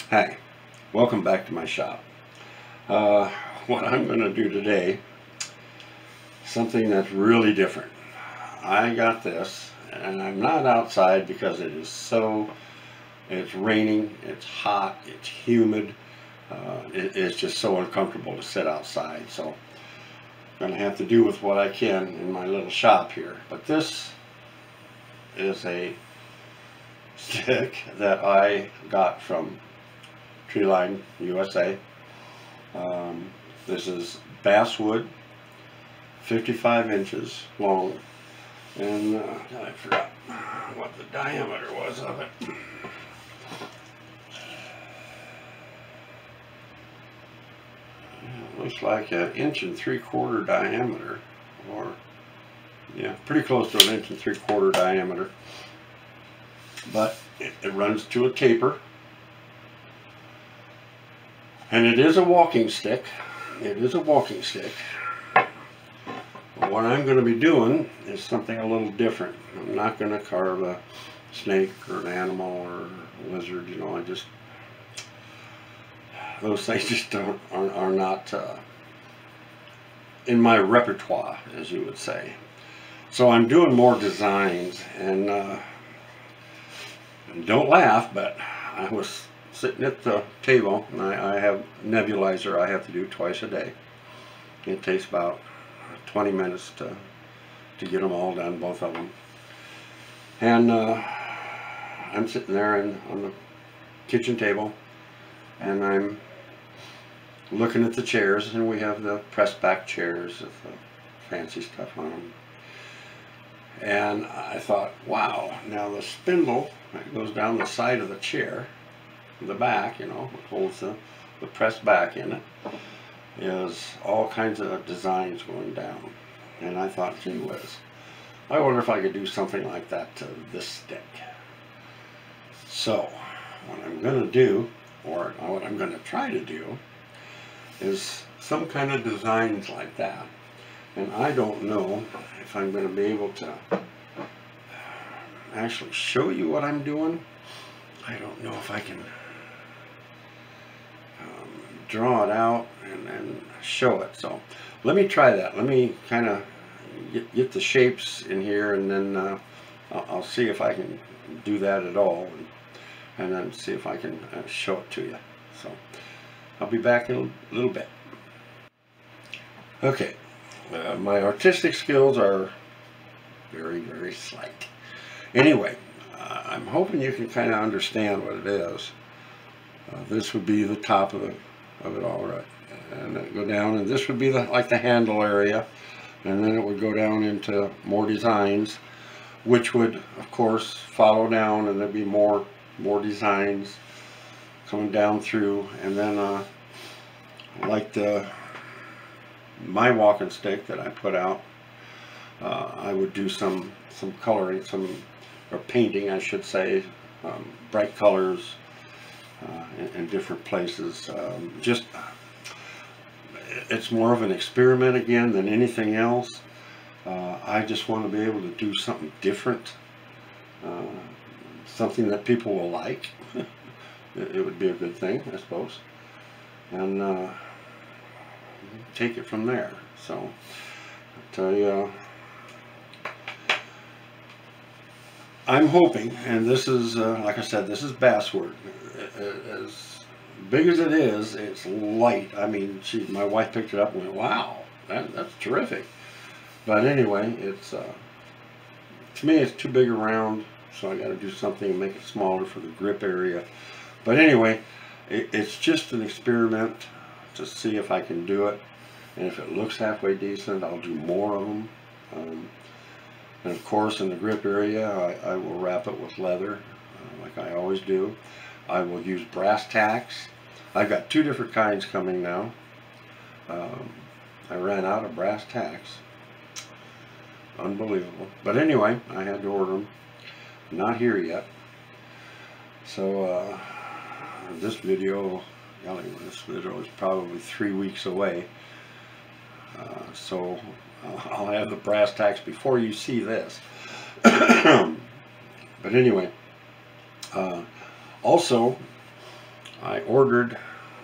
Hi, welcome back to my shop. Uh, what I'm going to do today, something that's really different. I got this, and I'm not outside because it's raining, it's hot, it's humid. It's just so uncomfortable to sit outside. So I'm going to have to do with what I can in my little shop here. But this is a stick that I got from Treeline USA. This is basswood, 55 inches long, and I forgot what the diameter was of it. It looks like 1 3/4 inch diameter, or yeah, pretty close to 1 3/4 inch diameter. But it runs to a taper. And it is a walking stick. It is a walking stick. What I'm going to be doing is something a little different. I'm not going to carve a snake or an animal or a lizard. You know, those things just are not in my repertoire, as you would say. So I'm doing more designs, and don't laugh, but I was sitting at the table, and I have nebulizer I have to do twice a day. It takes about 20 minutes to get them all done, both of them. And I'm sitting there on the kitchen table, and I'm looking at the chairs, and we have the pressed back chairs with the fancy stuff on them. And I thought, wow, now the spindle that goes down the side of the chair, the back, you know, it holds the pressed back in it, is all kinds of designs going down. And I thought, gee whiz, I wonder if I could do something like that to this stick. So what I'm going to do, or what I'm going to try to do, is some kind of designs like that. And I don't know if I'm going to be able to actually show you what I'm doing. I don't know if I can draw it out and show it. So let me try that. Let me kind of get the shapes in here, and then I'll see if I can do that at all, and then see if I can show it to you. So I'll be back in a little bit. Okay, my artistic skills are very, very slight. Anyway, I'm hoping you can kind of understand what it is. This would be the top of it all, right, and then go down, and this would be like the handle area, and then it would go down into more designs, which would of course follow down, and there'd be more designs coming down through. And then like my walking stick that I put out, I would do some coloring, or painting I should say, bright colors in different places. It's more of an experiment again than anything else. I just want to be able to do something different, something that people will like. It would be a good thing, I suppose, and take it from there. So I'll tell you, I'm hoping, and this is like I said, this is basswood. As big as it is, it's light. I mean, my wife picked it up and went, wow, that's terrific. But anyway, it's to me it's too big around, so I got to do something and make it smaller for the grip area. But anyway, it's just an experiment to see if I can do it, and if it looks halfway decent, I'll do more of them. And of course, in the grip area, I will wrap it with leather, like I always do. I will use brass tacks. I've got 2 different kinds coming now. I ran out of brass tacks. Unbelievable. But anyway, I had to order them. Not here yet. So this video is probably 3 weeks away. So I'll have the brass tacks before you see this. But anyway, also I ordered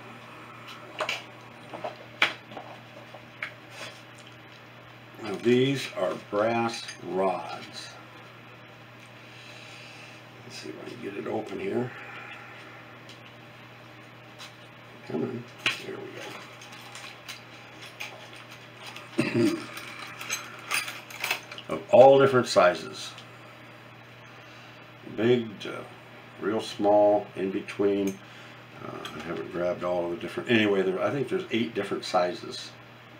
now these are brass rods. Let's see if I can get it open here. Come on, there we go. Of all different sizes, big to real small, in between. I haven't grabbed all of the different, anyway, I think there's 8 different sizes.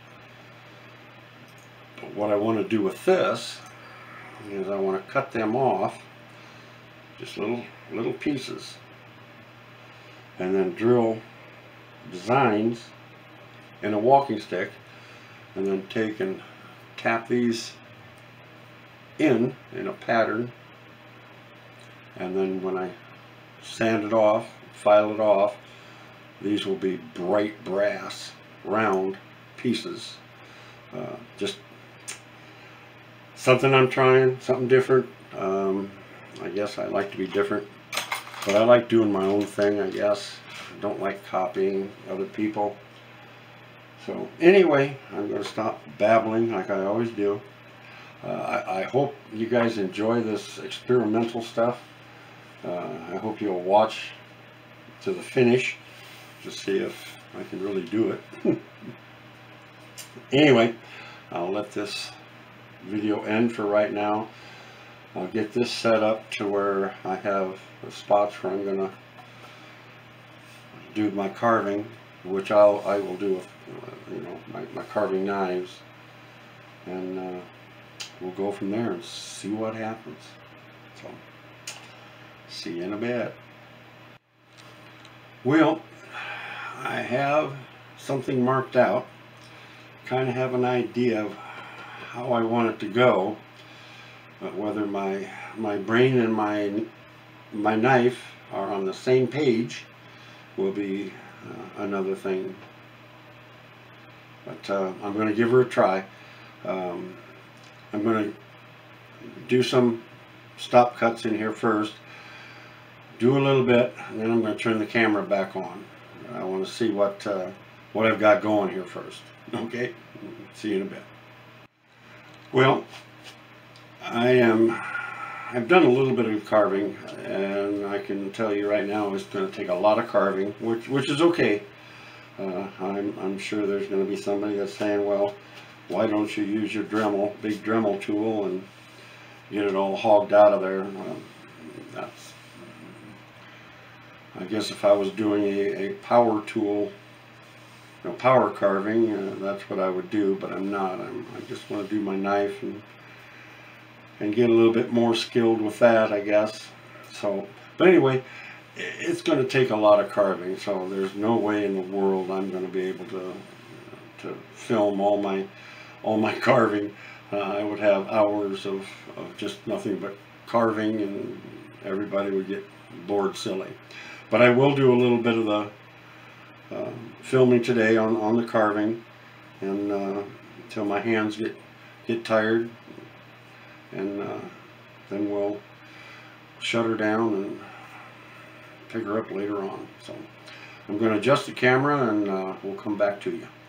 But what I want to do with this is I want to cut them off, just little pieces, and then drill designs in a walking stick, and then take and tap these in a pattern, and then when I sand it off, file it off, these will be bright brass round pieces. Just something I'm trying, something different. I guess I like to be different, but I like doing my own thing, I guess. I don't like copying other people. So anyway, I'm going to stop babbling like I always do. I hope you guys enjoy this experimental stuff. I hope you'll watch to the finish to see if I can really do it. Anyway, I'll let this video end for right now. I'll get this set up to where I have the spots where I'm going to do my carving, which I will do with my carving knives, and we'll go from there and see what happens. So, see you in a bit. Well, I have something marked out. Kind of have an idea of how I want it to go, but whether my brain and my knife are on the same page will be another thing. But I'm going to give her a try. I'm going to do some stop cuts in here first, do a little bit, and then I'm going to turn the camera back on. I want to see what I've got going here first. Okay, see you in a bit. Well, I've done a little bit of carving, and I can tell you right now it's going to take a lot of carving, which is okay. I'm sure there's going to be somebody that's saying, well, why don't you use your Dremel, big Dremel tool, and get it all hogged out of there? That's, I guess if I was doing a power tool, power carving, that's what I would do, but I'm not. I just want to do my knife and get a little bit more skilled with that, I guess. So, but anyway, it's going to take a lot of carving, so there's no way in the world I'm going to be able to film all my carving. I would have hours of just nothing but carving, and everybody would get bored silly. But I will do a little bit of the filming today on the carving, and until my hands get tired, and then we'll shut her down and pick her up later on. So I'm going to adjust the camera, and we'll come back to you.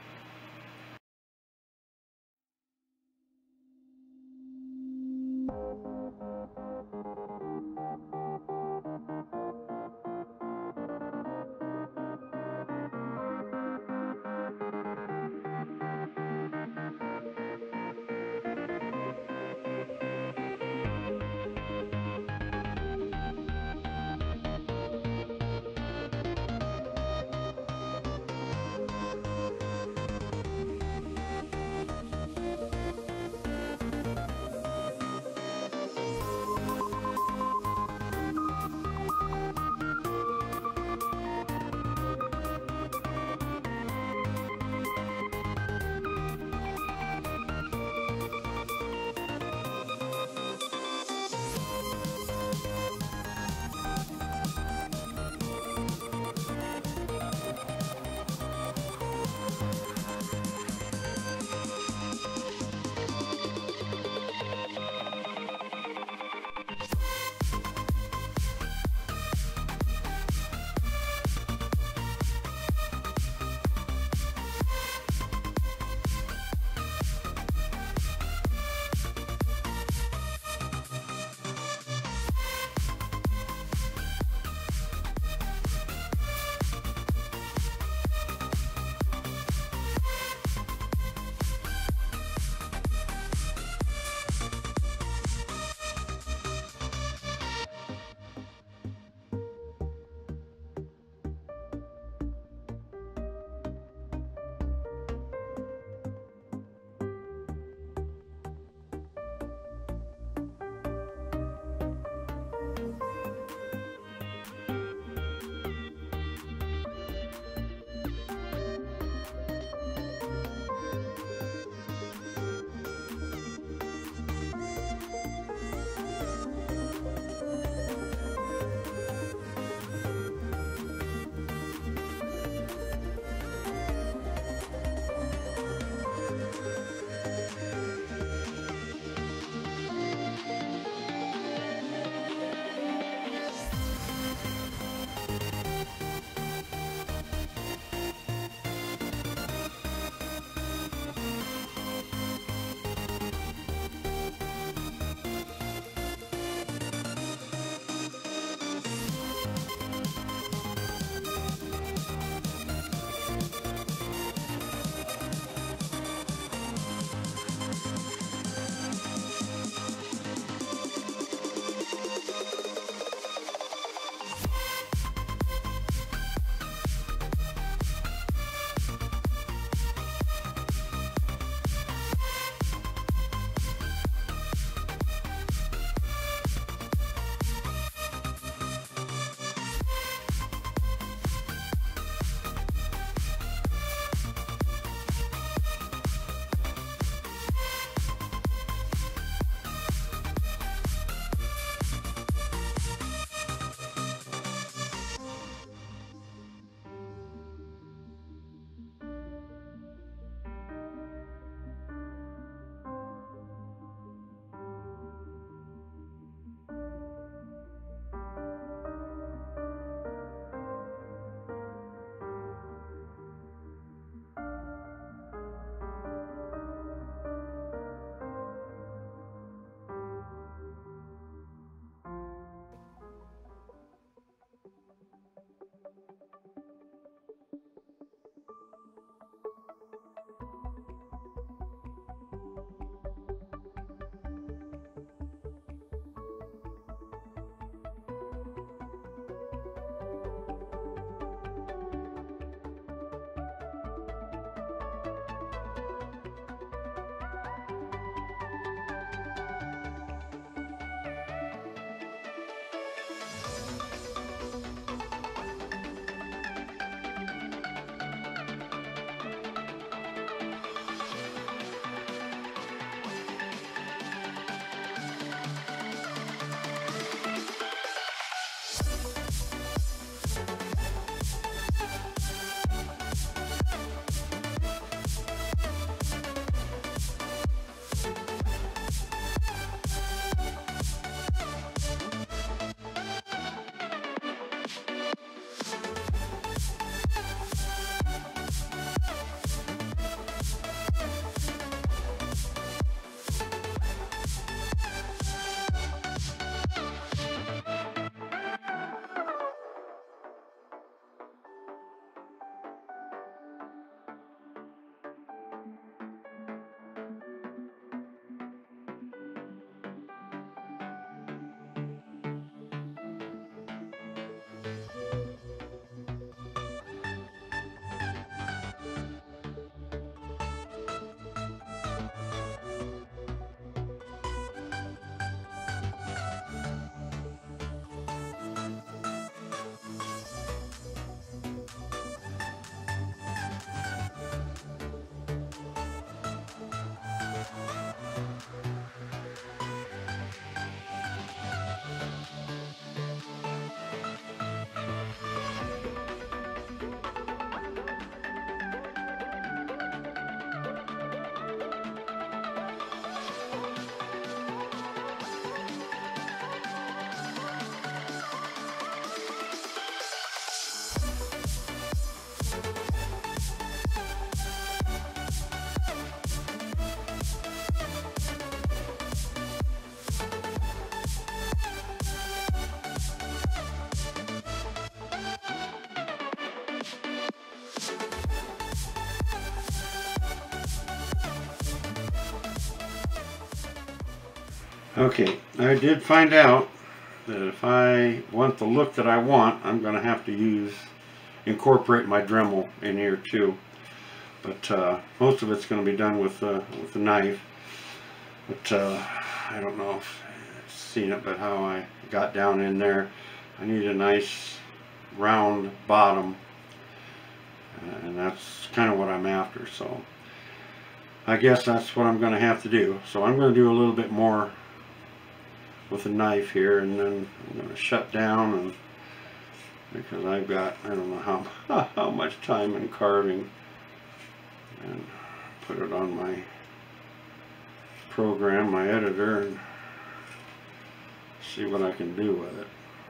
Okay, I did find out that if I want the look that I want, I'm going to have to incorporate my Dremel in here too. But most of it's going to be done with the knife. But I don't know if you've seen it, but how I got down in there. I need a nice round bottom, and that's kind of what I'm after. So I guess that's what I'm going to have to do. So I'm going to do a little bit more with a knife here, and then I'm going to shut down, and because I've got, I don't know how much time in carving, and put it on my program, my editor, and see what I can do with it.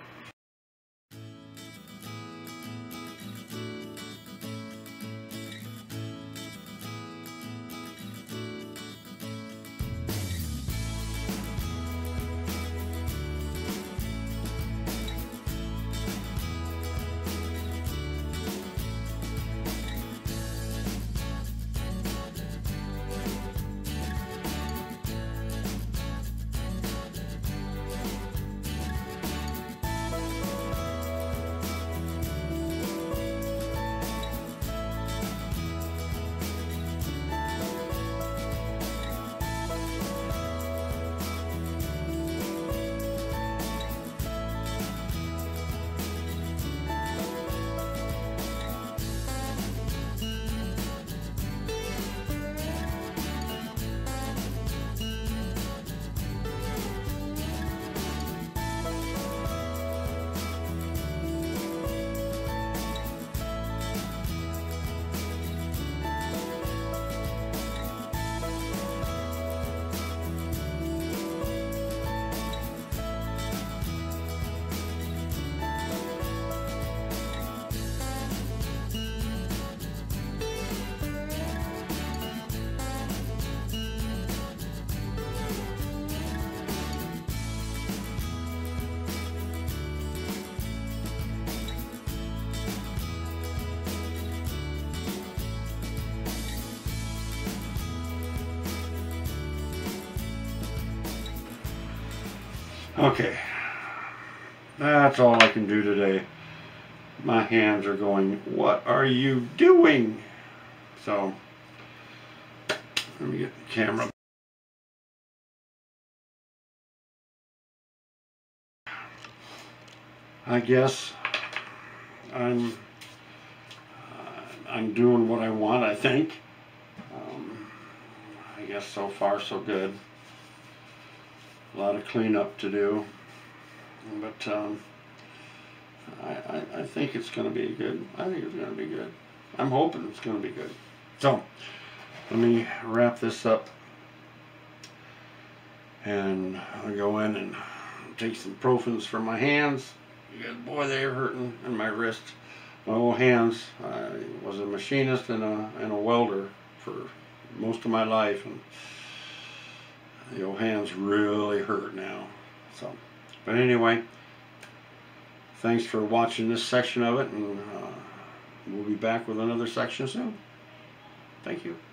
Okay, that's all I can do today. My hands are going, what are you doing? So, let me get the camera. I guess I'm doing what I want, I think. I guess so far so good. A lot of cleanup to do, but I think it's going to be good. I think it's going to be good. I'm hoping it's going to be good. So, let me wrap this up, and I'll go in and take some Profens for my hands, because boy, they're hurting, and my wrists. My old hands. I was a machinist and a welder for most of my life, and the old hands really hurt now. So, but anyway, thanks for watching this section of it, and we'll be back with another section soon. Thank you.